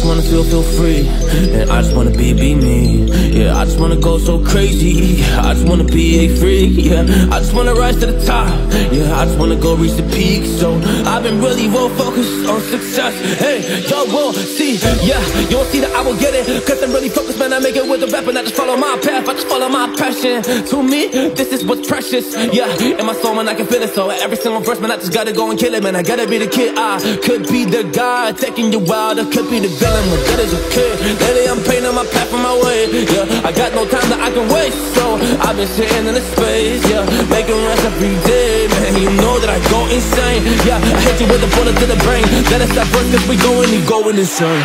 wanna feel free, and I just wanna be me. Yeah, I just wanna go so crazy. I just wanna be a freak. Yeah, I just wanna rise to the top. Yeah, I just wanna go reach the peak. So I've been really well focused on success. Hey, y'all will see. Yeah, you'll see that I will get it, cause I'm really focused, man. I make it with the rap and I just follow my path. I just follow my passion. To me, this is what's precious. Yeah, in my soul, man, I can feel it. So every single verse, man, I just gotta go and kill it, man. I gotta be the kid. I could be the guy taking you wild. I could be the villain, but that is okay. Lately I'm painting my path on my way. Yeah, I got no time that I can waste. So I've been sitting in the space, yeah, making rest every day, man. You know that I go insane. Yeah, I hit you with a bullet to the brain. Let us stop first, cause we going insane.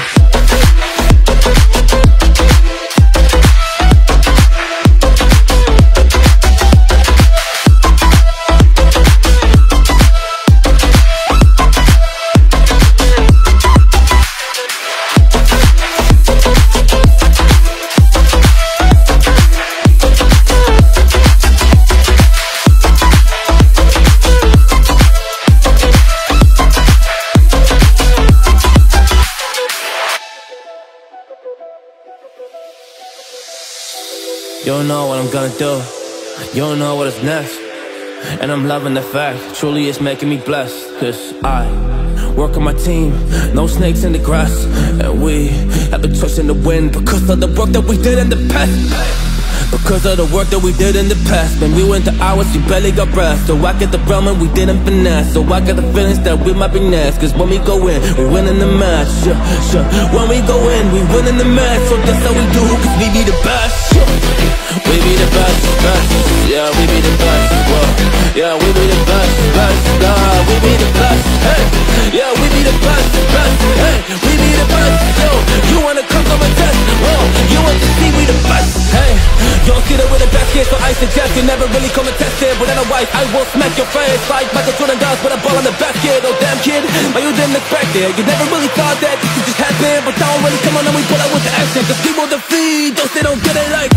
You don't know what I'm gonna do. You don't know what is next. And I'm loving the fact, truly it's making me blessed. Cause I work on my team, no snakes in the grass. And we have been twisting the wind because of the work that we did in the past. Because of the work that we did in the past. Man, we went to hours, we barely got rest. So I get the realm and we didn't finesse. So I got the feelings that we might be next. Cause when we go in, we win in the match. When we go in, we win in the match. So that's how we do, cause we be the best. We be the best, best. Yeah, we be the best. Whoa. Yeah, we be the best, best. Nah, we be the best. Hey, yeah, we be the best, best. Hey, we be the best. Yo, you wanna come to a test? Whoa, you want to see we the best? Hey, you don't see that we're the best here, so I suggest you never really come and test it. But otherwise, I will smack your face like Michael Jordan does with a ball in the basket. Oh damn kid, but you didn't expect it. You never really thought that this could just happen. But don't really come on and we pull out with the action. Cause people defeat those they don't get it like.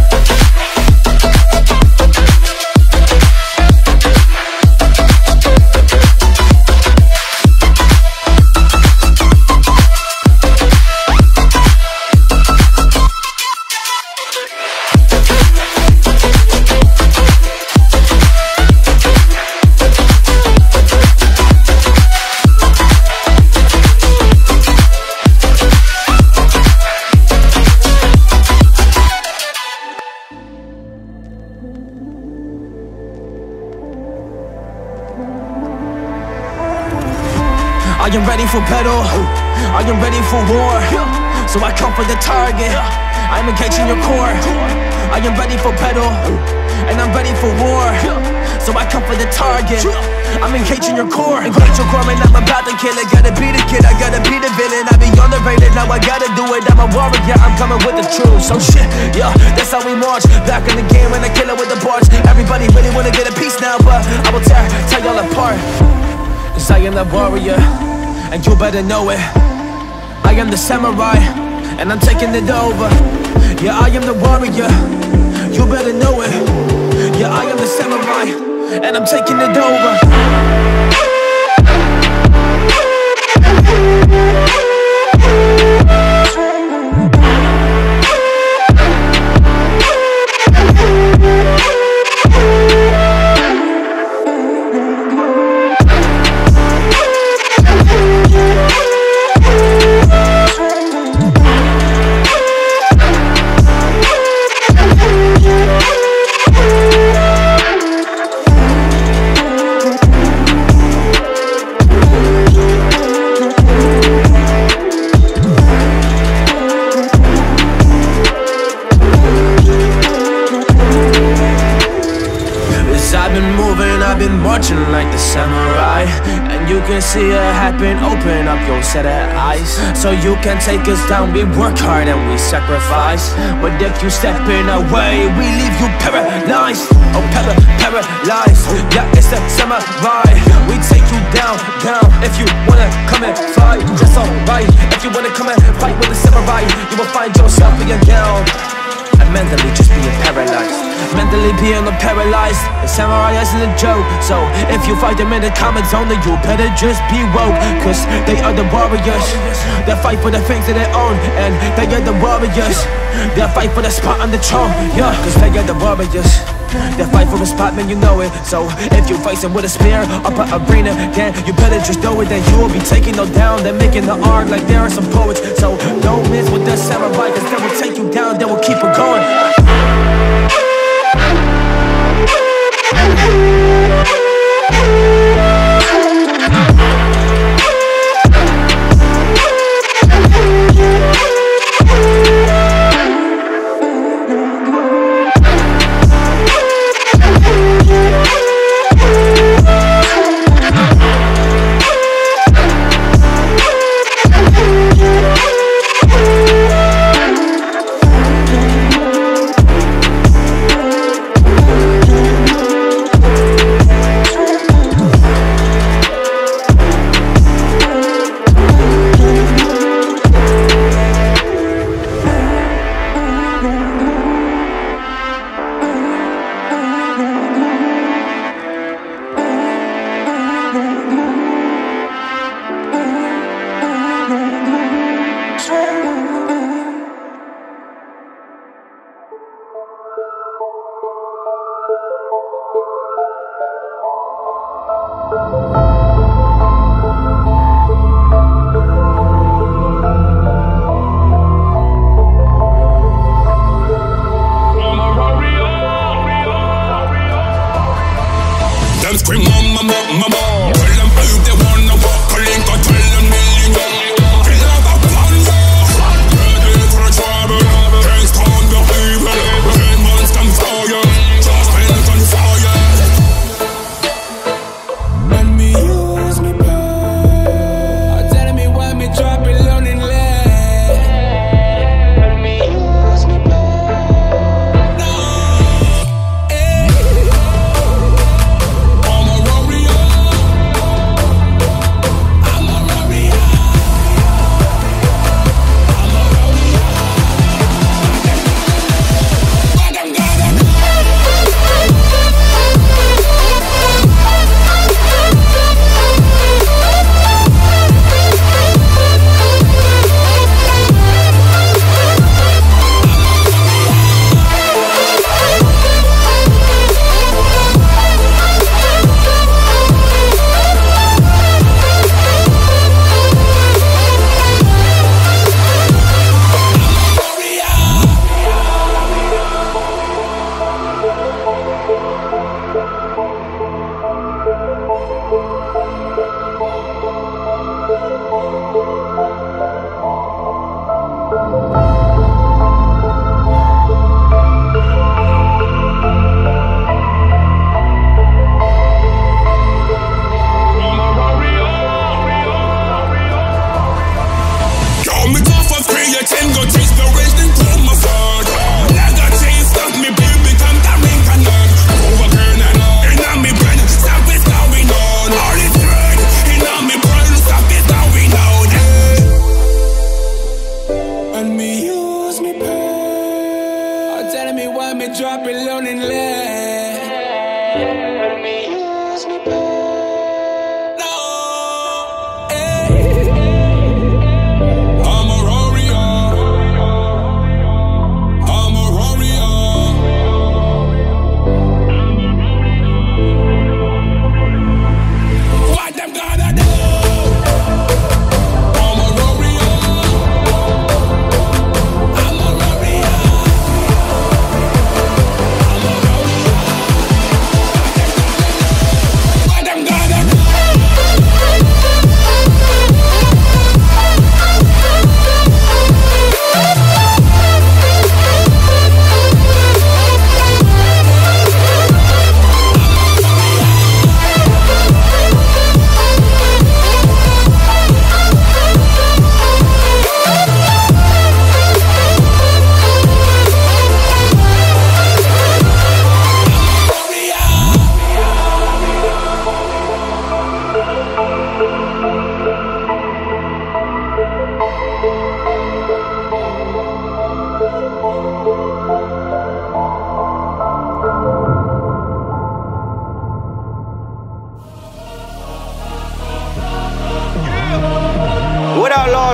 I am ready for battle, I am ready for war. So I come for the target, I am engaging your core. I am ready for battle, and I'm ready for war. So I come for the target, I'm engaging your core. Engage your core, man, I'm about to kill it. Gotta be the kid, I gotta be the villain. I be underrated, now I gotta do it. I'm a warrior, I'm coming with the truth. So shit, yeah, that's how we march. Back in the game when I kill it with the bars. Everybody really wanna get a piece now, but I will tear y'all apart. Cause I am the warrior, and you better know it. I am the samurai, and I'm taking it over. Yeah, I am the warrior, you better know it. Yeah, I am the samurai, and I'm taking it over. I've been marching like the samurai, and you can see it happen. Open up your set of eyes, so you can take us down. We work hard and we sacrifice, but if you step in our way, we leave you paralyzed. Oh, paralyzed. Yeah, it's the samurai. We take you down. If you wanna come and fight, that's alright. If you wanna come and fight with the samurai, you will find yourself in your gown. mentally just being paralyzed. Mentally being paralyzed. The samurai isn't a joke. So if you fight them in the comment zone, then you better just be woke. Cause they are the warriors. They fight for the things that they own. And they are the warriors. They fight for the spot on the throne. Yeah, cause they are the warriors. They fight for a spot, man, you know it. So if you face them with a spear up an arena, then you better just know it. Then you will be taking them down. They're making the art like there are some poets. So don't miss with the samurai, cause they will take you down. They will keep it going.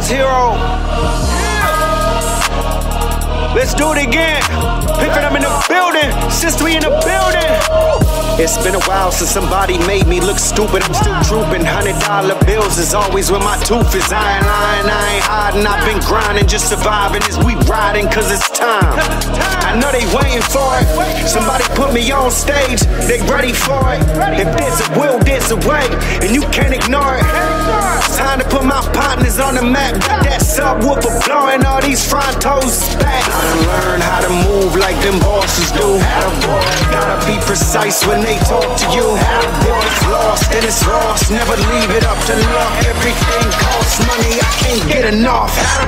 Mars hero. Let's do it again. Pimpin', I'm in the building. Sister, we in the building. It's been a while since somebody made me look stupid. I'm still drooping. $100 bills is always where my tooth is. I ain't lying, I ain't hiding. I've been grinding, just surviving as we riding, cause it's time. I know they waiting for it. Somebody put me on stage, they ready for it. If there's a will, there's a way, and you can't ignore it. It's time to put my partners on the map. Got that subwoofer blowing all these front toes back. I done learned how to move like them bosses do. Gotta be precise when they talk to you. If it's lost, then it's lost. Never leave it up to luck. Everything costs money, I can't get enough.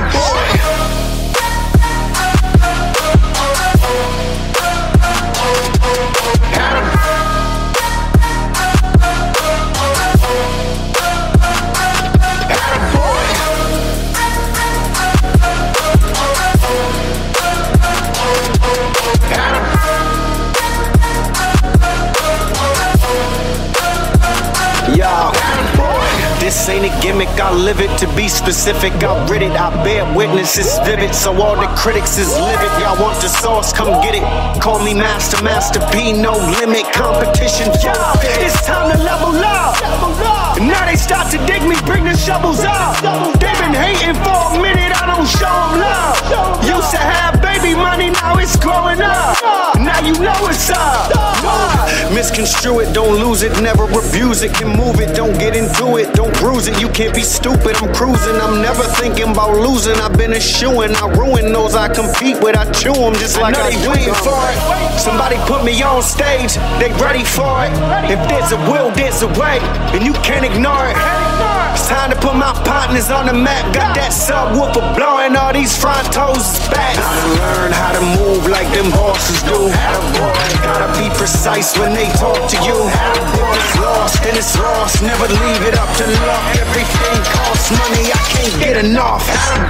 This ain't a gimmick, I live it. To be specific, I read it. I bear witness, it's vivid. So all the critics is livid. Y'all want the sauce, come get it. Call me Master, Master P, no limit. Competition, y'all. It's time to level up. Now they start to dig me, bring the shovels up. They've been hating for a minute, I don't show them love. Used to have baby money, now it's growing up. Now you know what's up. Misconstrue it, don't lose it, never abuse it. Can move it, don't get into it, don't bruise it. You can't be stupid, I'm cruising. I'm never thinking about losing. I've been eschewing, I ruin those I compete with. I chew them just like I they waiting for it. Somebody put me on stage, they ready for it. If there's a will, there's a way, and you can't ignore it. It's time to put my partners on the map. Got that subwoofer blowing all these front toes back. I learn how to move like them bosses do. Gotta be precise when they talk to you. If it's lost, then it's lost. Never leave it up to luck. Everything costs money, I can't get enough.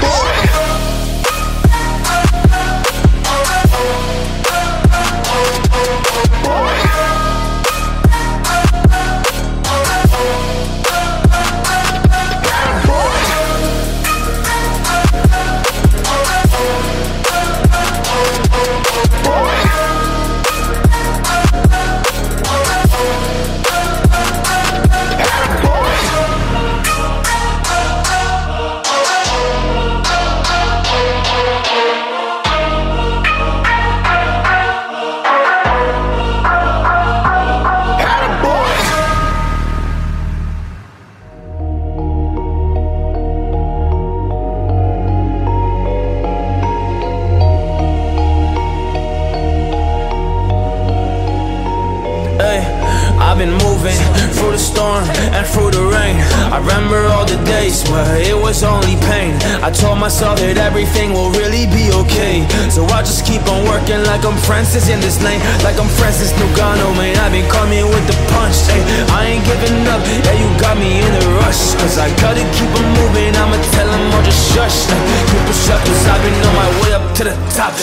I've been moving through the storm and through the rain. I remember all the days where it was only pain. I told myself that everything will really be okay. So I just keep on working like I'm Francis in this lane. Like I'm Francis Ngannou, man, I've been coming with the punch. Ay, I ain't giving up, yeah, you got me in a rush. Cause I gotta keep on moving, I'ma tell them all just shush. Keep it shut, cause I've been on my way up to the top.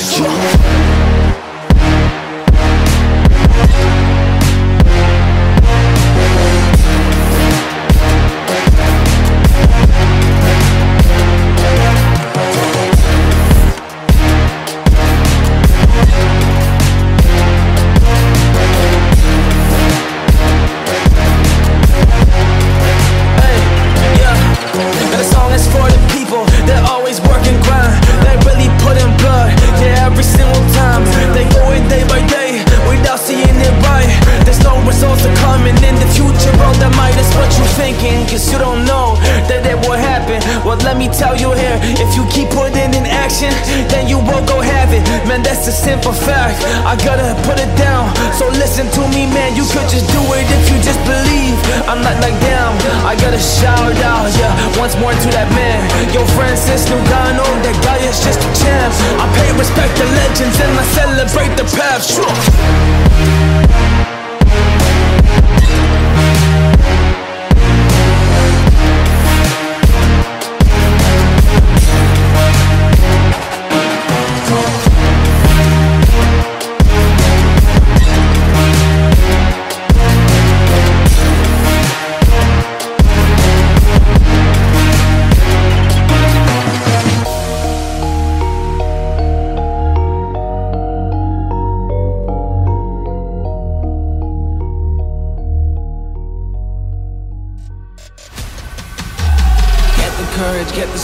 Cause you don't know that it will happen. Well, let me tell you here, if you keep putting in action, then you will go have it. Man, that's a simple fact, I gotta put it down. So listen to me, man, you could just do it if you just believe. I'm not like them, I gotta shout out, yeah, once more to that man. Yo, Francis Ngannou, that guy is just a champ. I pay respect to legends and I celebrate the past.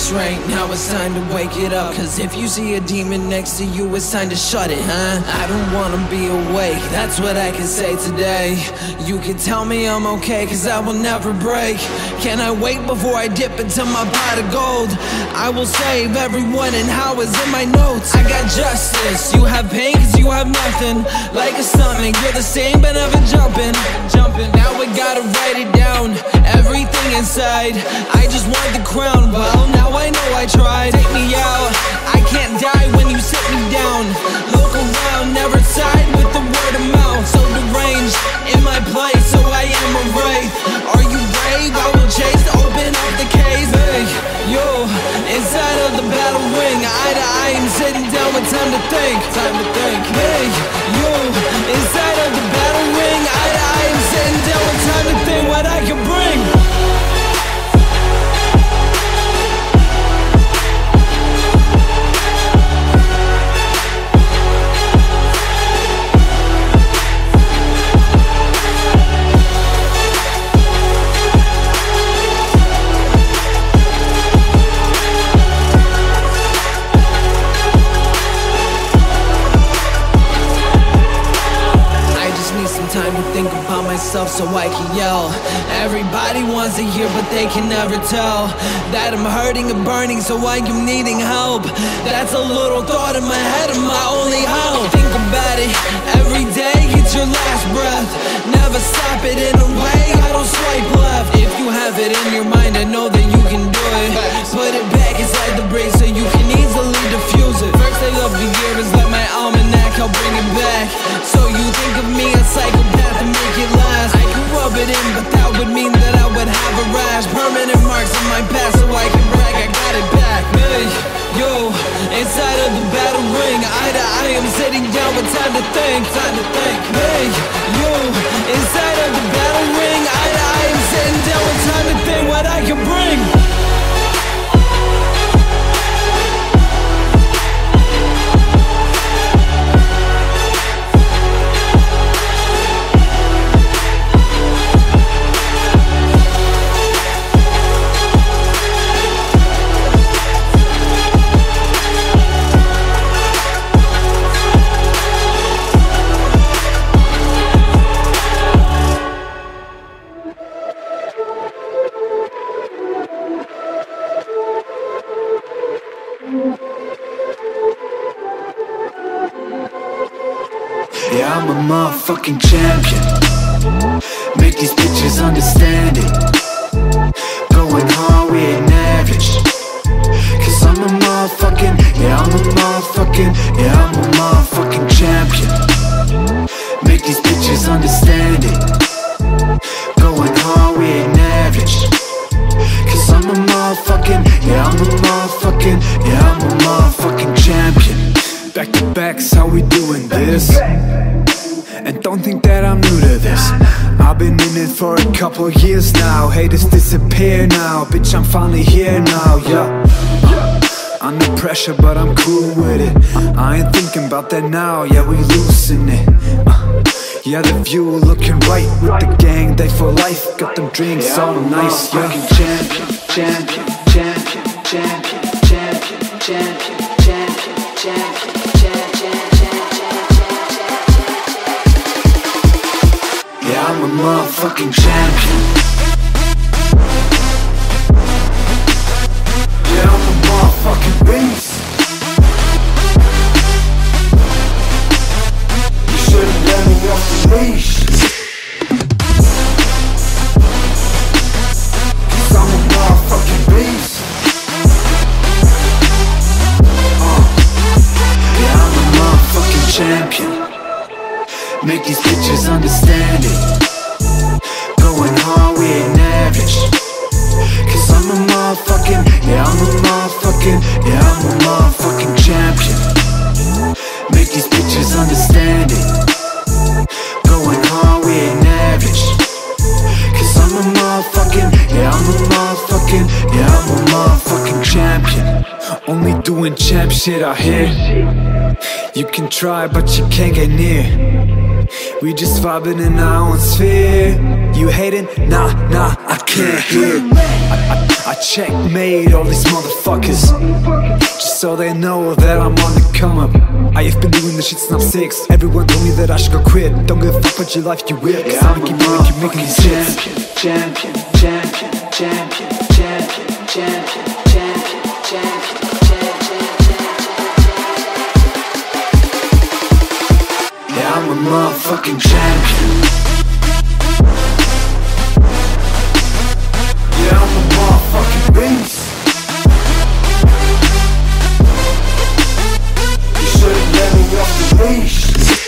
restraint, now it's time to wake it up. Cause if you see a demon next to you, it's time to shut it, huh? I don't wanna be awake, that's what I can say today. You can tell me I'm okay, cause I will never break. Can I wait before I dip into my pot of gold? I will save everyone and how is in my notes. I got justice, you have pain cause you have nothing. Like a stomach, you're the same but never jumping. Now we gotta write it down, everything inside. I just want the crown, well now I know I tried. Take me out, I can't die when you sit me down. Look around, never side with the word of mouth. So deranged, in my place, so I am a wraith. Are you brave? I will chase, open up the case. Hey, yo, inside of the battle ring, eye to eye, I'm sitting down with time to think. Hey, yo, inside of the battle ring, eye to eye, I'm sitting down with time to think what I can bring. Time to think about myself so I can yell. Everybody wants to hear but they can never tell that I'm hurting and burning, so I am needing help. That's a little thought in my head of my only hope. Think about it every day, it's your last breath. Never stop it in a way, I don't swipe left. If you have it in your mind, I know that you can do it. Put it back inside the break so you can easily diffuse it. First thing of the year is like my almanac, I'll bring it back. So you think of me as psychopath and make it last. I can rub it in, but that would mean that I would have a rash. Permanent marks on my past, so I can brag I got it back. Hey, yo, inside of the battle ring, eye to eye, I'm sitting down with time to think. Hey, yo, inside of the battle ring, eye to eye, I'm sitting down with time to think what I can bring. Yeah, I'm a motherfucking champion. Make these bitches understand it. Going hard, we ain't average. Cause I'm a motherfucking, yeah, I'm a motherfucking, yeah, I'm a motherfucking champion. Make these bitches understand it. Going hard, we ain't average. Cause I'm a motherfucking, yeah, I'm a motherfucking, yeah, I'm a motherfucking champion. Back to back's how we doing this. And don't think that I'm new to this. I've been in it for a couple of years now. Haters disappear now, bitch, I'm finally here now, yeah. Under pressure, but I'm cool with it. I ain't thinking about that now, yeah, we loosen it. Yeah, the view looking right with the gang, they for life. Got them drinks all nice, yeah. Champion, champion, champion, champion, champion, champion, champion, champion. Yeah, I'm a motherfucking champion. Yeah, I'm a motherfucking beast. You should've let me off the leash. Cause I'm a motherfucking beast. Yeah, I'm a motherfucking champion. Make these bitches understand it. Going hard, we ain't average. Cause I'm a motherfucking, yeah, I'm a motherfucking, yeah, I'm a motherfucking champion. Make these bitches understand it. Going hard, we ain't average. Cause I'm a motherfucking, yeah, I'm a motherfucking, yeah, I'm a motherfucking champion. Only doing champ shit out here. You can try, but you can't get near. We just vibing in our own sphere. You hating? Nah, I can't hear. I checkmate all these motherfuckers, just so they know that I'm on the come up. I have been doing this shit since I'm 6. Everyone told me that I should go quit. Don't give a fuck about your life, you will. Cause I'ma keep making these hits. Champion, champion, champion, champion, champion, champion, champion, yeah, I'm a motherfucking champion. Yeah, I'm a motherfucking beast. You should've let me off the leash.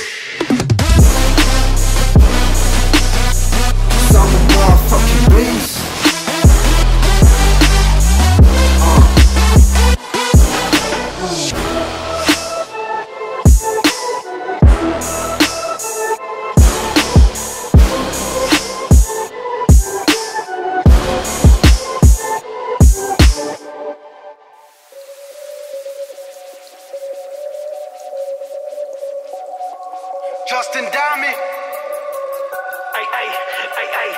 'Cause I'm a motherfucking beast. Justin Diamond. Ay, ay, ay, ay.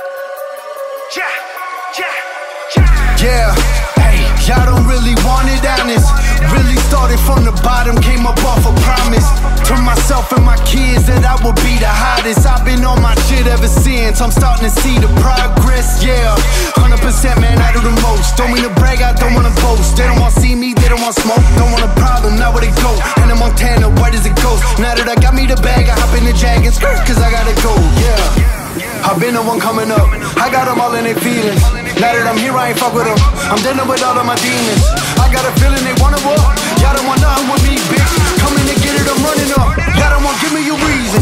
Yeah, hey, y'all don't really want it honest. Really started from the bottom, came up off a promise to myself and my kids that I would be the hottest. I've been on my shit ever since. I'm starting to see the progress, yeah. 100% man, I do the most. Don't mean to brag, I don't wanna boast. They don't wanna see me, they don't want smoke. Don't want a problem, now where they go. And in Montana, white as a ghost. Now that I got me the bag, I hop in the Jag and skirt, cause I gotta go, yeah. I've been the one coming up, I got them all in their feelings. Now that I'm here, I ain't fuck with them. I'm dealing with all of my demons. I got a feeling they wanna walk. Y'all don't want nothing with me, bitch. Coming to get it, I'm running up. Y'all don't want, give me a reason.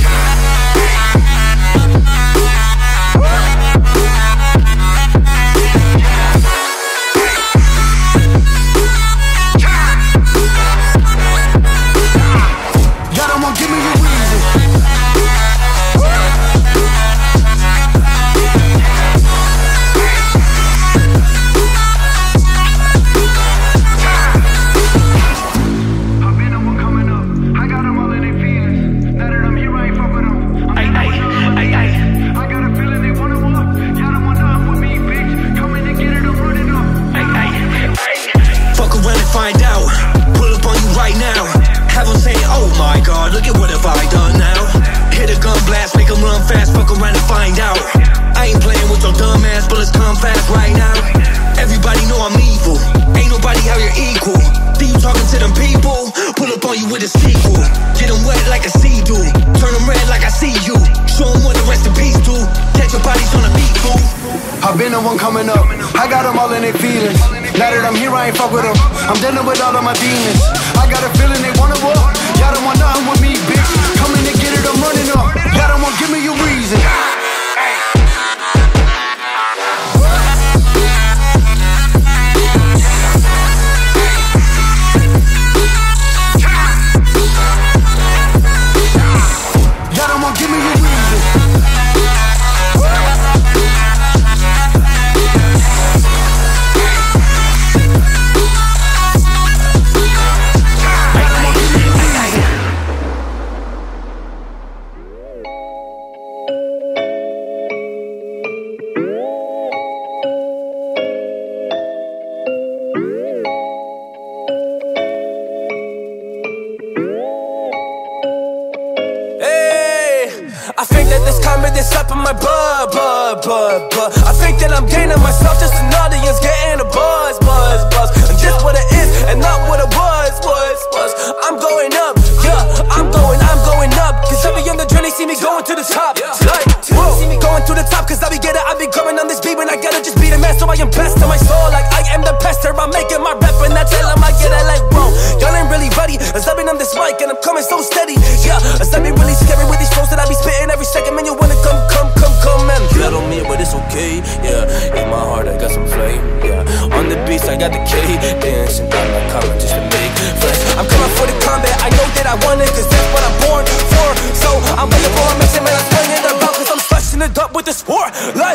Y'all don't want, give me a reason. Find out, pull up on you right now. Have them saying, oh my god, look at what have I done now. Hit a gun blast, make them run fast, fuck around and find out. I ain't playing with your dumb ass, bullets come fast right now. Everybody know I'm evil, ain't nobody out here equal. See you talking to them people, pull up on you with a sequel. Get them wet like a sea do, turn them red like I see you. Show them what the rest of peace do, catch your bodies on a beat, fool. I've been the one coming up, I got them all in their feelings. Now that I'm here, I ain't fuck with them. I'm dealing with all of my demons. I got a feeling they wanna walk. Y'all don't want nothing with me, bitch. Coming to get it, I'm running up. Y'all don't want, give me a reason. Y'all don't want, give me a reason. I think that this comment is up in my blood. I think that I'm gaining myself, just an audience getting a buzz. And just what it is, and not what it was. I'm going up, yeah, I'm going up. Cause every on the journey see me going to the top. Like, whoa, going to the top, cause I be getting, I be coming on this beat. When I gotta just be the man, so I invest in my soul. Like I am the pester, I'm making my rap, and I tell them I get it like, whoa, y'all ain't really ready. As I been on this mic, and I'm coming so steady, yeah. As I be really scary with these flows that I be spitting every second, man, you wanna come and bet on me, but it's okay, yeah. In my heart, I got some flame, yeah. On the beats, I got the K, dancing down my collar just to make flex. I'm coming for the combat, I know that I want it, cause that's what I'm born for. So I'm waiting for a mission, man, I'm swinging it about, cause I'm slashing it up with this war, like.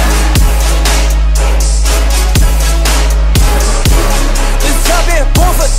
Born for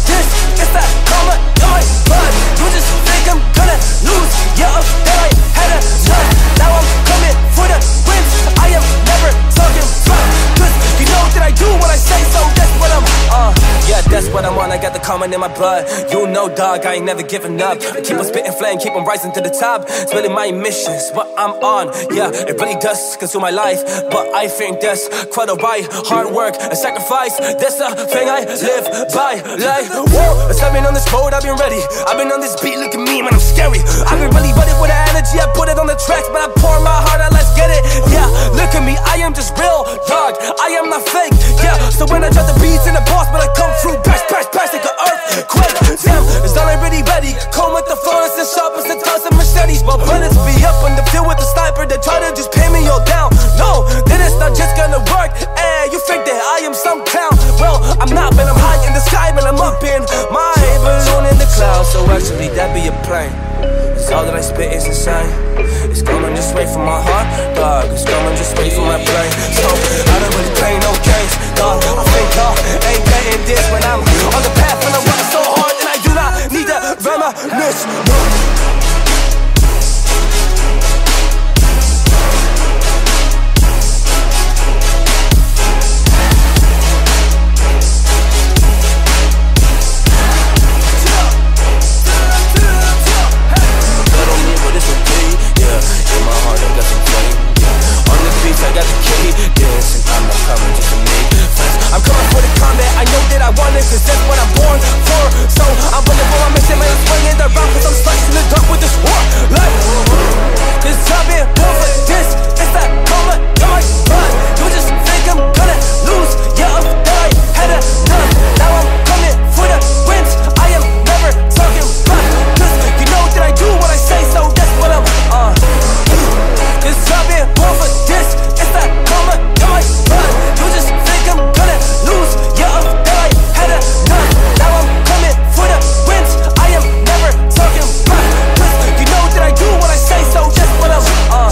going in my blood. You know, dog, I ain't never giving up. I keep on spitting flame, keep on rising to the top. It's really my mission, it's what I'm on. Yeah, it really does consume my life, but I think that's quite alright. Hard work and sacrifice, that's the thing I live by. Like, whoa, I've been on this road, I've been ready. I've been on this beat, look at me, man, I'm scary. I've been really ready with the energy, I put it on the tracks, but I pour my heart out, let's get it. Yeah, look at me, I am just real, dog, I am not fake. Yeah, so when I drop the beats in the boss, but I come through, bash, like an earthquake. Damn, it's not already ready. Come with the flawless and sharp as the tons of machetes. But bullets be up on the field with the sniper. They try to just pin me all down. No, then it's not just gonna work. Hey, you think that I am some clown? Well, I'm not, man, I'm high in the sky, man, I'm up in my balloon in the clouds. So actually, that be a plane. It's all that I spit is insane. It's coming just straight from my heart, dog. It's coming just straight from my brain. So I don't really play no games, dog. I think y'all ain't getting this when I'm on the path and I'm running so hard, and I do not need to reminisce. I got the key, dancing, I'm not coming just to make friends. I'm coming for the combat, I know that I want it, cause that's what I'm born for. So I'm running for my mission, man, I'm swinging around, cause I'm slicing the dark with this war. Like, cause I've been born for this, it's that karma in my blood. You just think I'm gonna lose, yeah, I'm dead, I had enough. Now I'm coming for the wins, I am never talking rough. Cause you know that I do what I say, so that's what I'm on. Cause I've been born for this, it's that karma in my blood. You just think I'm gonna lose, yeah, I'm dead, I had enough. Now I'm coming for the wins, I am never talking rough. Cause you know that I do what I say, so that's what I'm on.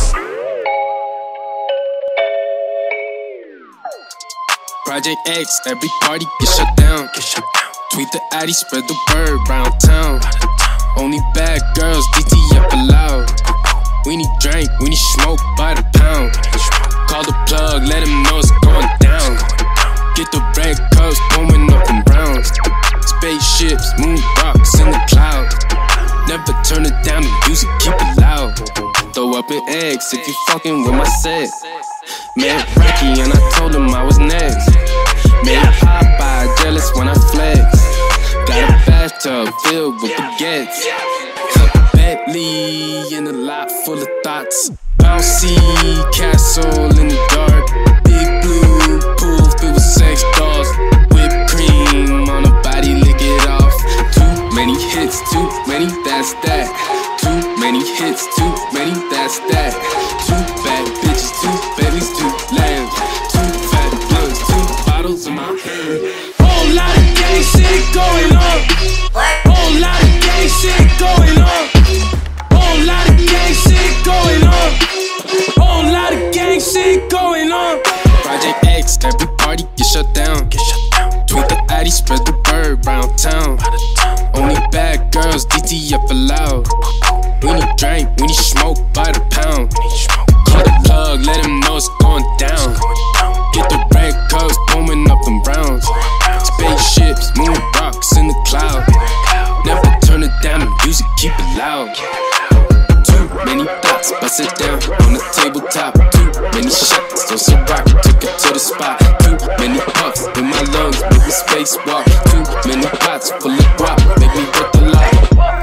Project X, every party get shut down. Tweet the addy, spread the word round town. Only bad girls, DTF allowed. We need drink, we need smoke by the pound. Call the plug, let him know it's going down. Get the red cups blowing up in browns. Spaceships, moon rocks in the cloud. Never turn it down, the music keep it loud. Throw up an eggs if you fucking with my set. Met Rocky and I told him I was next. Made Popeye jealous when I flex. Got a bathtub filled with baguettes. Bentley in a lot full of thoughts. Bouncy castle in the dark. Big blue pool filled with sex dolls. Whipped cream on her body, lick it off. Too many hits, too many, that's that. Too many hits, too many, that's that. Too bad bitches, too babies, too lambs. Too fat blunts, 2 bottles in my hand. Whole lot of gay shit going on. Whole lot of gay shit going on. Whole lot of gang shit going on. Whole lot of gang shit going on. Project X, every party get shut down. Tweet the addy, spread the word round town. Only bad girls, DTF allowed. We need drink, we need smoke by the pound. Call the plug, let him know it's going down. Get the red cups blowing up in browns. Spaceships, moon rocks in the cloud. Never turn it down, the music keep it loud. Too many thoughts, bust it down on the tabletop. Too many shots, so Ciroc took it to the spot. Too many puffs in my lungs, make me spacewalk. Too many pots full of guap, make me worth a lot.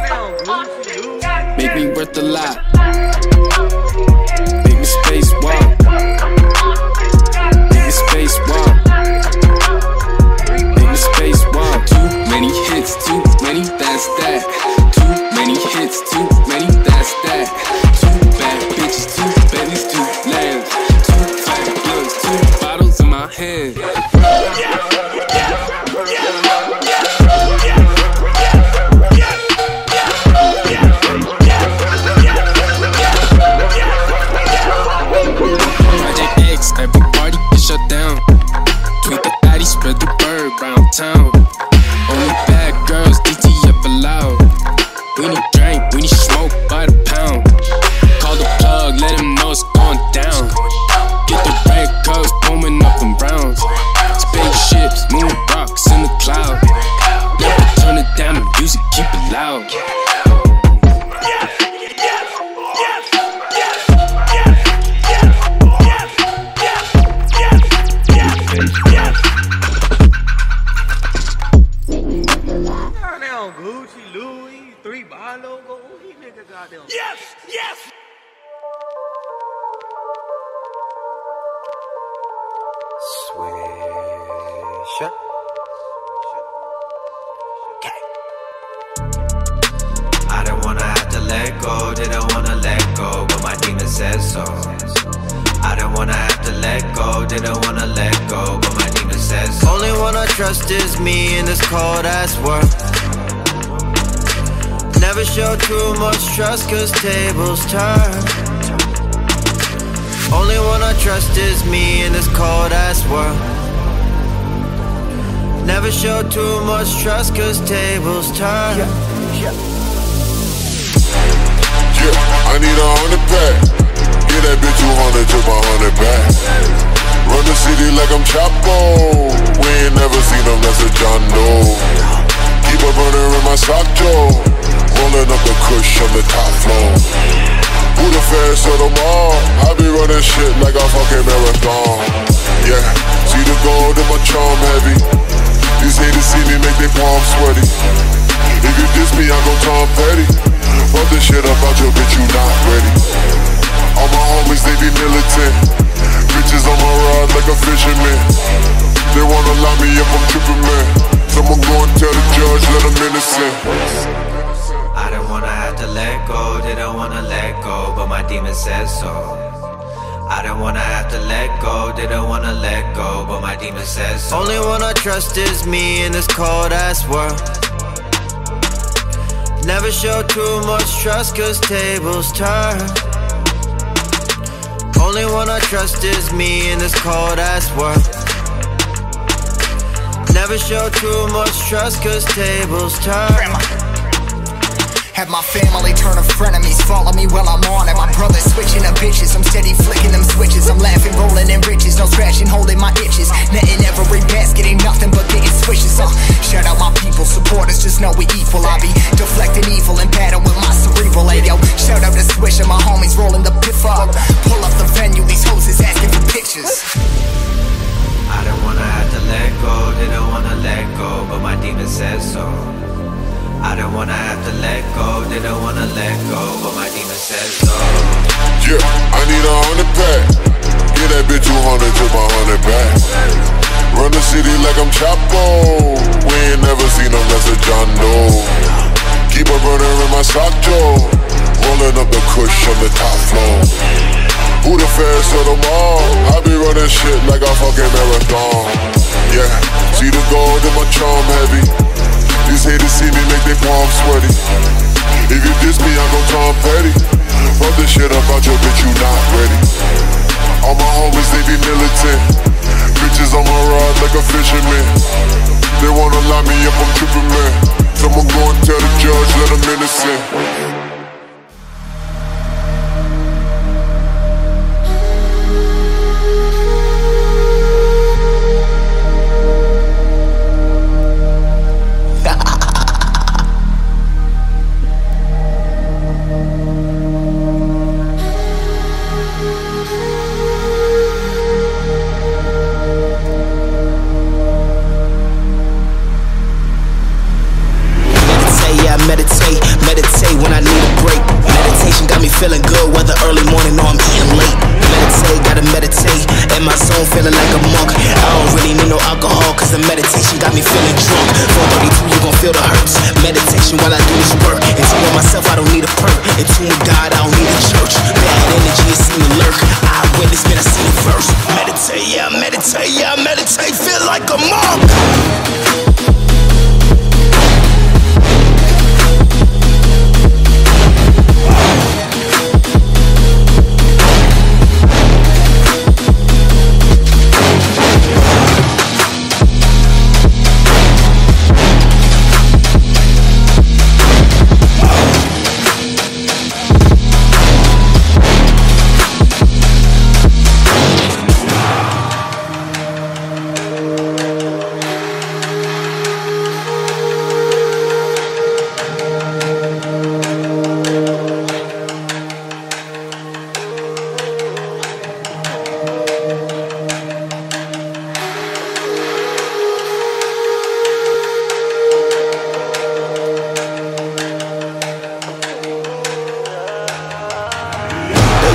Make me worth a lot. Make me spacewalk. Make me spacewalk. Make me spacewalk. Too many hits, too many, that's that. Too many hits, too many, that's that. Too bad bitches, too babies, too lambs. Too fat blunts, 2 bottles in my hand. Project X, every party get shut down. Tweet the addy, spread the word round town. Only bad girls, DTF allowed. We need drink, we need smoke by the pound. Call the plug, let him know it's going down. Get the red cups blowing up in browns. Spaceships, moon rocks in the cloud. Never Yes! Yes! Swisher. I don't wanna have to let go, didn't wanna let go, but my demon says so. I don't wanna have to let go, didn't wanna let go, but my demon says so. Only one I trust is me in this cold ass world. Never show too much trust cause tables turn. Only one I trust is me in this cold ass world. Never show too much trust cause tables turn. Yeah, I need 100 pack. Get that bitch 200 to my 100 back. Run the city like I'm Chapo. We ain't never seen them, that's a John Doe. Keep a burner in my sock jaw. Rolling up the kush on the top floor. Who the fairest of them all? I be running shit like a fucking marathon. Yeah, see the gold in my charm heavy. These haters see me make their palms sweaty. If you diss me, I go Tom Petty. Fuck this shit about your bitch, you not ready. All my homies, they be militant. Bitches on my rod like a fisherman. They wanna lock me up, I'm tripping, man. Someone go and tell the judge, let them innocent. I don't wanna have to let go, didn't wanna let go, but my demon says so. I don't wanna have to let go, didn't wanna let go, but my demon says so. Only one I trust is me in this cold ass world. Never show too much trust cause tables turn. Only one I trust is me in this cold ass world. Never show too much trust cause tables turn. Have my family turn to frenemies, follow me while I'm on it. My brother's switching up bitches, I'm steady flicking them switches. I'm laughing, rolling in riches, no scratching, holding my itches. Netting every basket, ain't nothing but getting swishes. Shout out my people, supporters, just know we equal. I be deflecting evil and battle with my cerebral. Hey yo, shout out to Swisher, my homies rolling the piff up. Pull up the venue, these hoes is asking for pictures. I don't wanna have to let go, didn't wanna let go, but my demon says so. I don't wanna have to let go, didn't wanna let go, but my demon says so. Yeah, I need 100 pack. Get that bitch 200 to my 100 back. Run the city like I'm Chapo. We ain't never seen them, that's a John Doe. Keep a burner in my sock jaw. Rolling up the kush on the top floor. Who the fairest of them all? I be running shit like a fucking marathon. Yeah, see the gold in my charm heavy. These haters see me make their palms sweaty. If you diss me, I go Tom Petty. Fuck this shit about your bitch, you not ready. All my homies, they be militant. Bitches on my rod like a fisherman. They wanna lock me up, I'm tripping, man. Someone go and tell the judge, let them innocent. Meditate when I need a break. Meditation got me feeling good, whether early morning or I'm eating late. Meditate, gotta meditate. In my zone, feeling like a monk. I don't really need no alcohol, cause the meditation got me feeling drunk. 432, you gon' feel the hurts. Meditation while I do this work. In tune with myself, I don't need a perk. In tune with God, I don't need a church. Bad energy is seen to lurk. I witness, man, I seen it first. Meditate, yeah, meditate, yeah, meditate. Feel like a monk.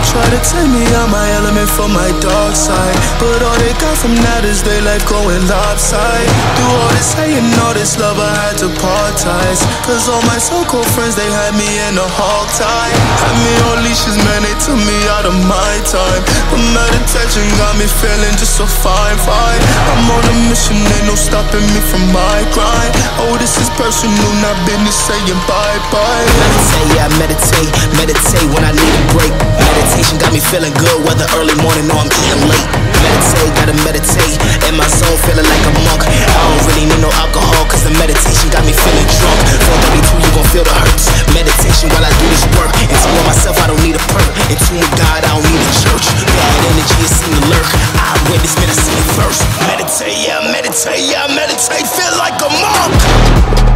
try to take me out my element from my dark side, but all they got from that is their life going lopside. Through all this hate and all this love, I had to part ties, cause all my so-called friends, they had me in a hog tie. Had me on leashes, man, they took me out of my time. But meditation got me feeling just so fine, fine. I'm on a mission, ain't no stopping me from my grind. Oh, this is personal, not business, saying bye-bye. Meditate, yeah, I meditate, meditate when I need a break. Meditation got me feeling good, whether early morning or I'm eating late. Meditate, gotta meditate, in my zone feeling like a monk. I don't really need no alcohol, cause the meditation got me feeling drunk. 432, you gon' feel the hurts. Meditation while I do this work. In tune with myself, I don't need a perk. In tune with God, I don't need a church. Bad energy is seen to lurk. I witness, man, I see it first. Meditate, yeah, meditate, yeah, meditate, feel like a monk.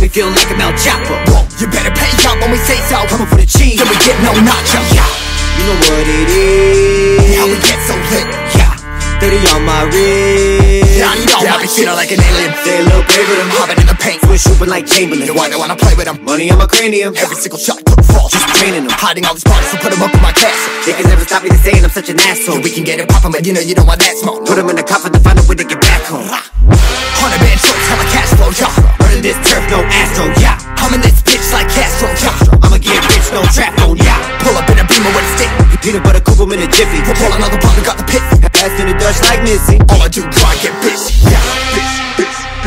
feel like I'm El Chapo. Whoa, you better pay up when we say so. Coming for the cheese, then we get no nacho. Yeah, you know what it is. How we get so lit. 30 on my wrist. Yeah, you know I be feeling like an alien. Say a little play with them, hopping in the paint, switch hooping like Chamberlain. You wanna play with them? Money on my cranium. Every single shot, put fall. Just training them, hiding all these parties, so put them up in my castle. They can never stop me to saying I'm such an asshole. Yeah, we can get it poppin', but you know you don't want that smoke. Put them in the coffin to find out when they get back home. 100 band shorts, hella cash flow, yeah. Running this turf, no Astro, yeah. I'm in this bitch like Castro, yeah. I'ma get rich, no trap on, yeah. Pull up in a Beamer with a stick. Peanut butter coupe 'em in a jiffy. We'll pull another bottle, got the pit. Fast in the Dutch like Missy. All I do, try get busy. Yeah, busy.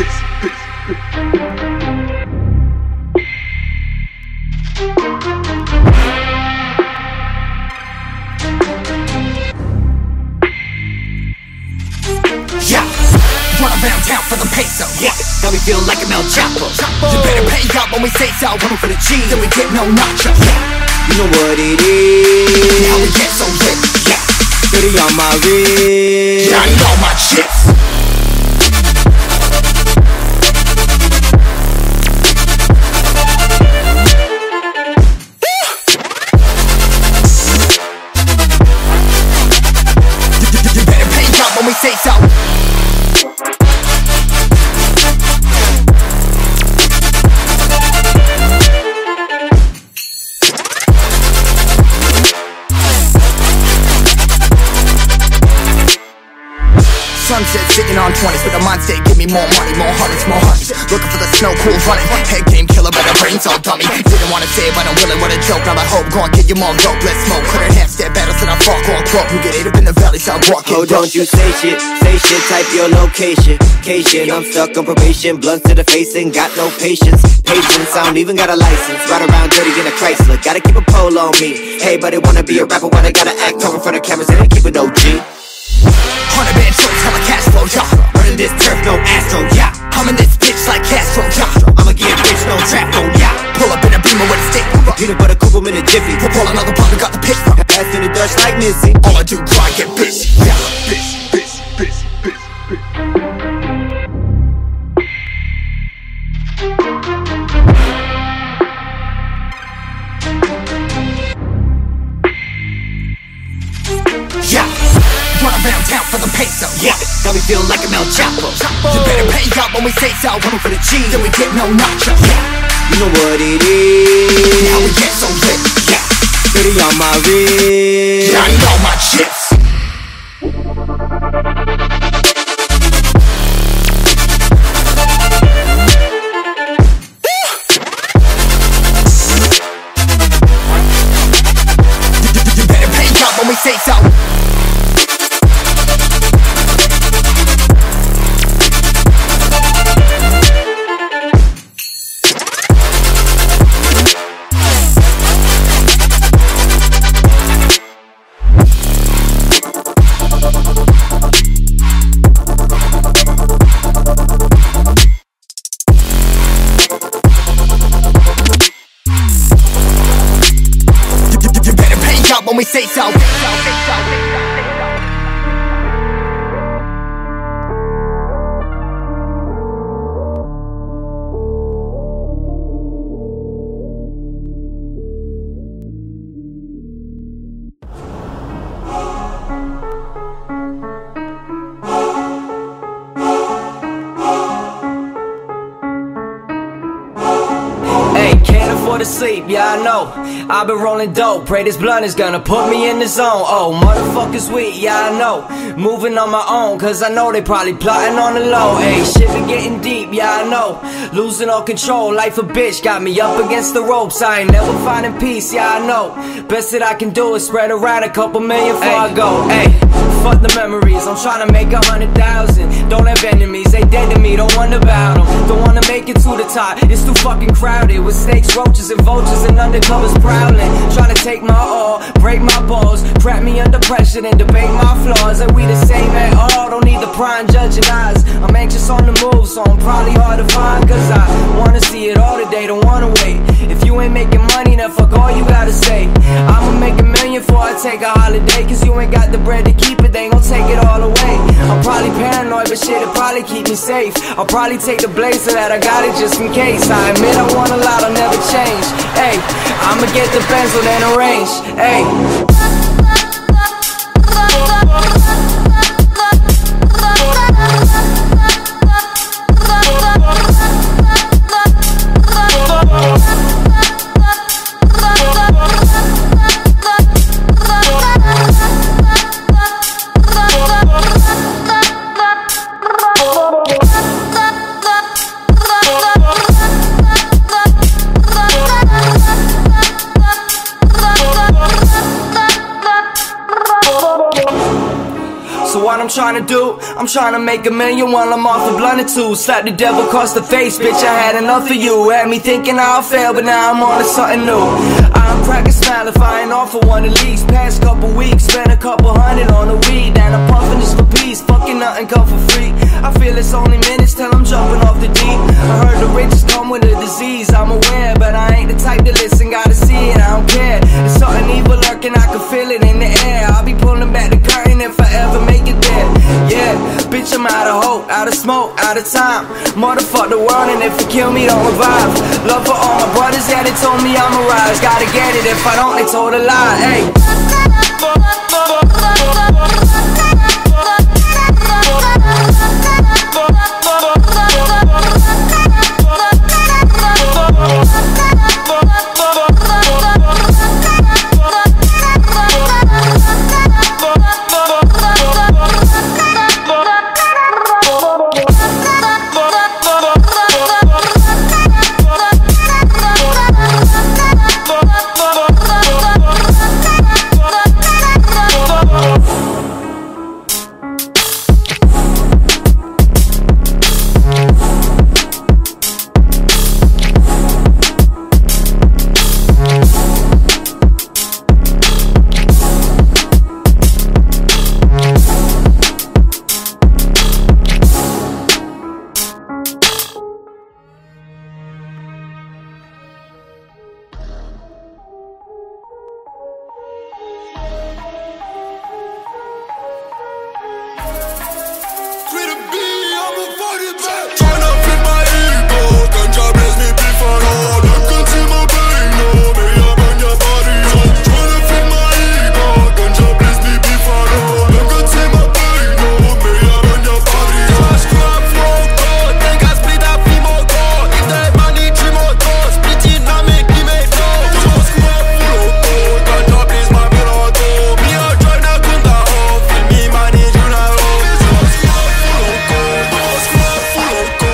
Yeah, run around town for the peso. Yeah, now we feel like I'm El Chapo. You better pay up when we say so. Coming for the cheese, then we get no nacho. Yeah, you know what it is. How we get so lit. Yeah, 30 on my wrist. Yeah, I need all my chips. You better pay up when we say so. Sunset sitting on 20s with a mind state, give me more money, more hundreds, more hundreds. Looking for the snow, cool running. Head game killer, better brains all dummy. Didn't wanna say it, but I'm willing, what a joke. Now I hope, go and get you more dope, let's smoke. Couldn't half step better, said I fuck on croak. You get ate up in the valley, so I walk it. Oh, don't you say shit, type your location. I'm stuck on probation, blunt to the face and got no patience. I don't even got a license. Ride around dirty in a Chrysler, gotta keep a pole on me. Hey, but they wanna be a rapper, but I gotta act tall in front of cameras and they keep it OG. 100 band shorts, hella cash flow, yeah. Running this turf, no Astro, yeah. I'm in this bitch like Castro, yeah. I'ma get rich, no trap on, yeah. Pull up in a Beamer with a stick. Peanut butter coupe 'em in a jiffy. We'll pull another bottle, got the pit. Fast in the Dutch like Missy. All I do, try get busy. Yeah, busy. Yeah, run around town for the peso. Yeah, now we feel like I'm El Chapo. You better pay up when we say so. Coming for the cheese, then we get no nacho. Yeah, you know what it is. How we get so lit. Yeah, 30 on my wrist. Yeah, I need all my chips. You better pay up when we say so. When we say so. To sleep, yeah I know. I've been rolling dope, pray this blunt is gonna put me in the zone. Oh, motherfuckers weak, yeah I know. Moving on my own, cause I know they probably plotting on the low. Hey, shit be getting deep, yeah I know. Losing all control, life a bitch, got me up against the ropes. I ain't never finding peace, yeah I know. Best that I can do is spread around a couple million before I go. Hey, fuck the memories, I'm trying to make 100,000. Don't have enemies, they dead to me, don't wonder about them. Don't wanna make it to the top, it's too fucking crowded. With snakes, roaches, and vultures and undercovers prowling. Trying to take my all, break my balls, trap me under pressure and debate my flaws. And we the same at all, don't need the prying judging eyes. I'm anxious on the move, so I'm probably hard to find. Cause I wanna see it all today, don't wanna wait. If you ain't making money, then fuck all you gotta say. I'ma make $1 million before I take a holiday. Cause you ain't got the bread to keep it they ain't gon' take it all away. I'm probably paranoid, but shit, it probably keep me safe. I'll probably take the blade so that I got it just in case. I admit I want a lot, I'll never change. Hey, I'ma get the pencil and arrange. Hey. So what I'm trying to do, I'm trying to make $1 million while I'm off the blunt or two. Slap the devil across the face, bitch, I had enough of you. Had me thinking I'll fail, but now I'm on to something new. I'm crack a smile if I ain't off for one of these. Past couple weeks, spent a couple $100 on the weed. And I'm puffing just for peace, fucking nothing come for free. I feel it's only minutes till I'm jumping off the deep. I heard the riches come with a disease, I'm aware, but I ain't the type to listen, gotta see it, I don't care. There's something evil lurking, I can feel it in the air. I'll be pulling back the curtain if I ever make it there. Yeah, bitch, I'm out of hope, out of smoke, out of time. Motherfuck the world, and if you kill me, don't revive. Love for all my brothers, yeah, they told me I'm a rise. Gotta get it, if I don't, they told a lie, hey. Loco.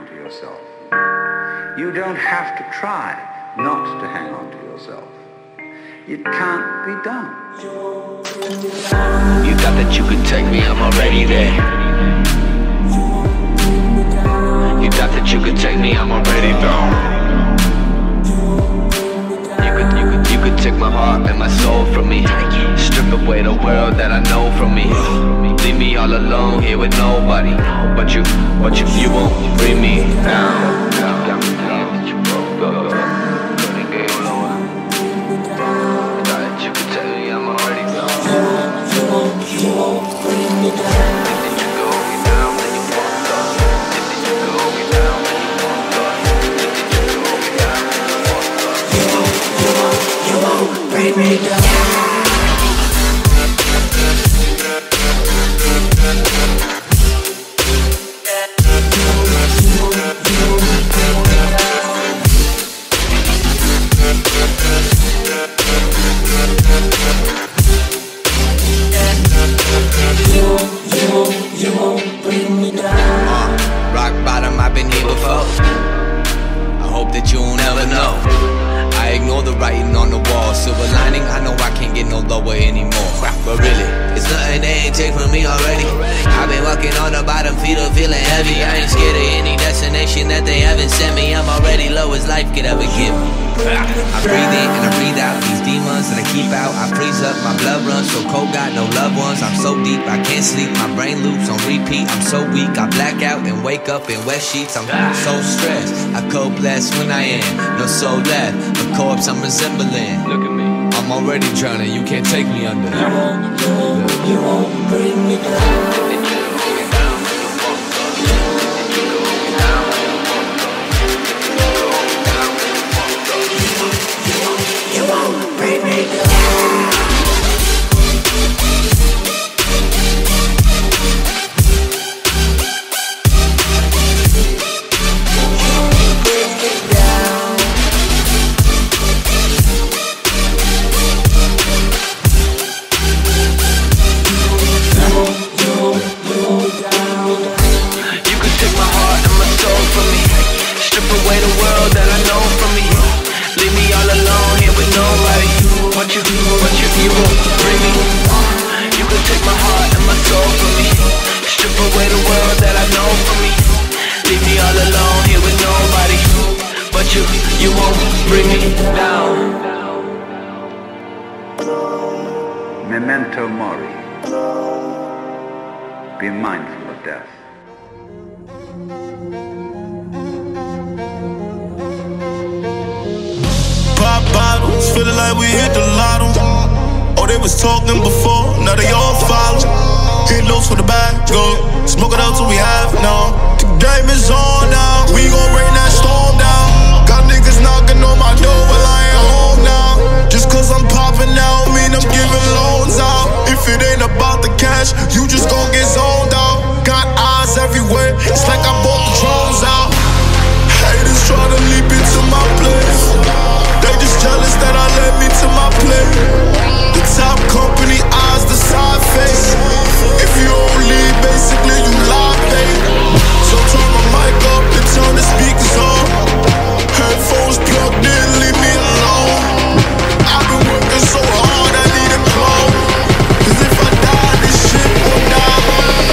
to yourself. You don't have to try not to hang on to yourself. It can't be done. You thought that you could take me, I'm already there. You thought that you could take me, I'm already gone. You could take my heart and my soul from me. Strip away the world that I know from me. Leave me all alone here with nobody. But you won't bring me down. You won't bring me down. Bring me down. You won't bring me down. Rock bottom, I've been here before. I hope that you won't ever know. I ignore the writing on the wall. Silver lining, I know I can't get no lower anymore. But really, it's nothing they ain't take from me already. I've been walking on the bottom, feet are feeling heavy. I ain't scared of any destination that they haven't sent me. I'm already low as life could ever give me. I breathe in and I breathe out these demons that I keep out. I freeze up, my blood runs so cold, got no loved ones. I'm so deep, I can't sleep, my brain loops on repeat. I'm so weak, I black out and wake up in wet sheets. I'm so stressed, I cold blessed when I am. No soul left, a corpse I'm resembling. Look at me, I'm already drowning, you can't take me under. You won't bring me down. Bring me down. You won't bring me down. Memento mori. Be mindful of death. Pop bottles, feeling like we hit the lotto. Oh, they was talking before, now they all follow. Hit loose with the bag, go. Smoke it out till we have now. The game is on now. We gon' rain that storm down. Got niggas knocking on my door while I ain't home now. Just cause I'm popping out, mean I'm giving loans out. If it ain't about the cash, you just gon' get zoned out. Got eyes everywhere, it's like I bought the drones out. Haters try to leap into my place. They just jealous that I let me to my plate. The top company eyes, the side face. If you don't leave, basically you lie, babe. So turn my mic up and turn the speakers on. Headphones plugged in, leave me alone. I've been working so hard, I need a clone. Cause if I die, this shit will die.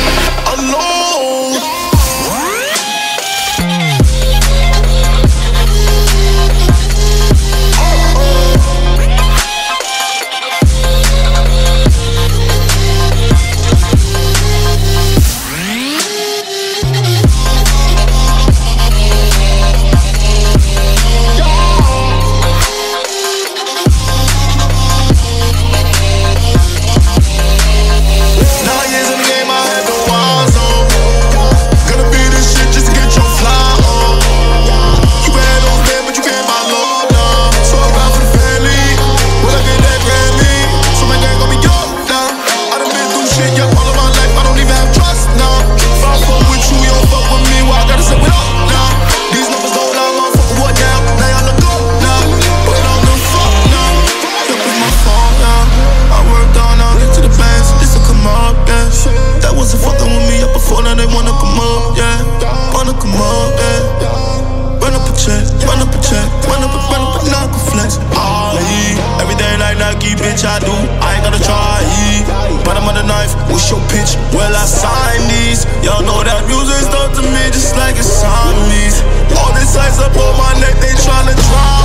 bitch, I do, I ain't gotta try. But I'm on the knife, what's your pitch? Well, I signed these. Y'all know that music stuff to me just like it's on me. All this ice up on my neck, they tryna try